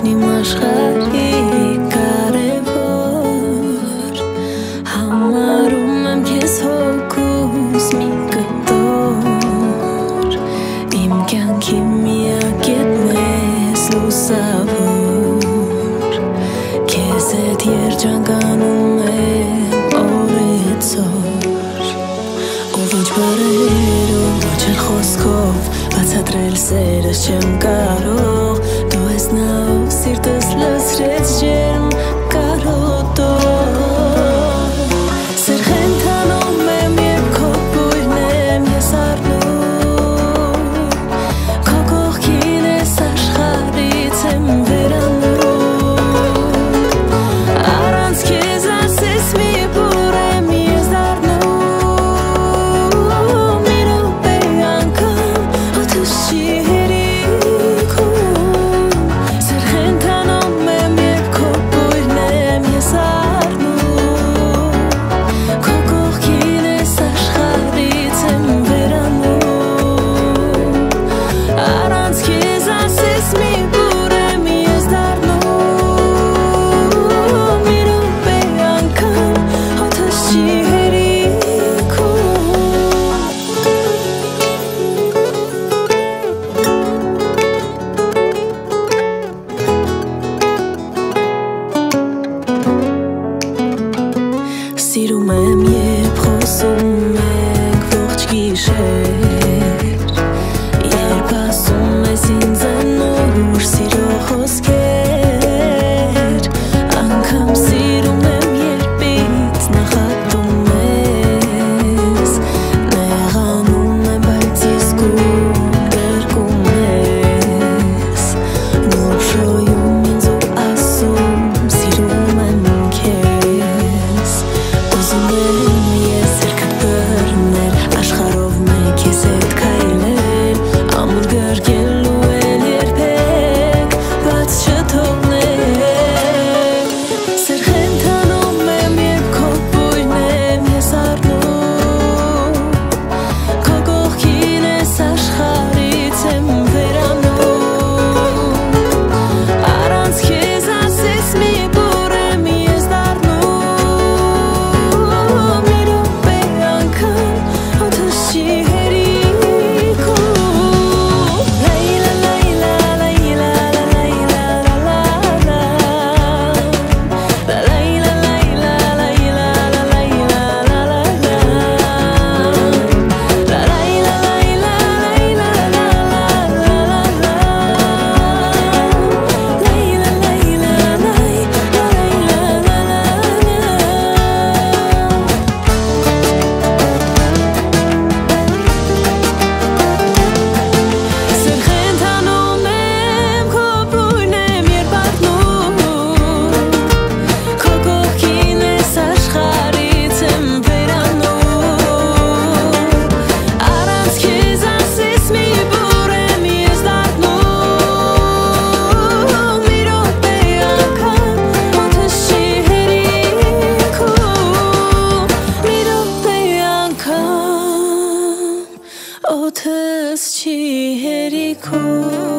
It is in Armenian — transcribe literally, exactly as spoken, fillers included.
իմ աշխարհի կարևոր Համարում եմ քեզ հոգուս մի կտոր Իմ կյանքի միակ կետն ես լուսավոր Քեզ հետ երջանկանում եմ օրեցօր Ու ոչ բառերով, ոչ էլ խոսքով Բացատրել սերս չեմ կարող Դու ես նա ով սիրտս լցրեց ջերմ կարոտով Սեր խենթանում եմ երբ քո բույրն եմ ես առնում Քո կողքին ես աշխարհից եմ վերանում Առանց քեզ ասես մի բուր եմ ես դառնում Մի րոպե անգամ օդս չի Սիրում եմ երբ խոսում ենք ողջ գիշեր Երբ ասում ես ինձ անուր սիրո խոսքեր Անգամ սիրում եմ երբ ինձ նախատում ես Նեղանում եմ բայց իսկույն գրկում ես Նոր շոյում ինձ ու ասում սիրում եմ քեզ Ուզում եմ ես երգդ բռնել Աշխարհով մեկ ես հետ քայլել Ամուր գրկելու էլ երբեք բաց չթողնել Սեր խենթանում եմ երբ քո բույրն եմ ես առնում Քո կողքին ես աշխարհից եմ վերանում Առանց քեզ ասես մի բուր եմ ես դառնում Մի րոպե անգամ օդս չի հերիքում Լայլա լայլա լայլա լայլա լայլա Լայլա լայլա լայլա լայլա լայլա Լայլա լայլա լայլա Լայլա Սեր խենթանում եմ քո բույրն եմ երբ առնում Քո կողքին ես աշխարհից եմ վերանում Առանց քեզ ասես մի բուր եմ ես դառնում Մի րոպե անգամ օդս չի հերիքում Մի րոպե անգամ օդս չի հերիքում